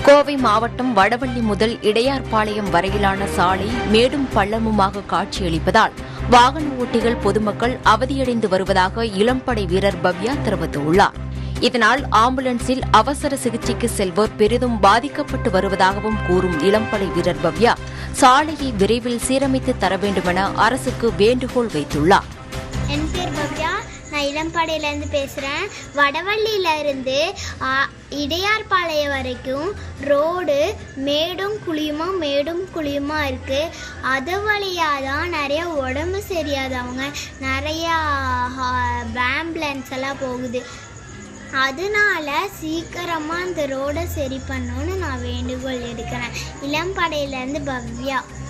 கோவை மாவட்டம் வடவள்ளி முதல் இடையார்பாளையம் வரையிலான சாலை மேடும் பள்ளமுமாக காட்சியளிப்பதால் வாகன ஓட்டிகள் பொதுமக்கள் அவதியடைந்து வருவதாக இளம்படை வீரர் பவ்யா தெரிவித்துள்ளார். இதனால் ஆம்புலன்ஸில் அவசர சிகிச்சைக்கு செல்வோர் பெரிதும் பாதிக்கப்பட்டு வருவதாகவும் கூறும் இளம்படை வீரர் பவ்யா சாலையை விரைவில் சீரமைத்து தர வேண்டுமென அரசுக்கு வேண்டுகோள் வைத்துள்ளார். என் பேர் பவ்யா, நான் இளம்படையிலேருந்து பேசுகிறேன். வடவள்ளியிலேருந்து இடையார்பாளையம் வரைக்கும் ரோடு மேடும் குழியுமா இருக்குது. அது வழியாக தான் நிறைய உடம்பு சரியாதவங்க நிறையா ஆம்புலன்ஸ் எல்லாம் போகுது. அதனால சீக்கிரமாக அந்த ரோடை சரி பண்ணணும்னு நான் வேண்டுகோள் எடுக்கிறேன். இளம்படையிலேருந்து பவ்யா.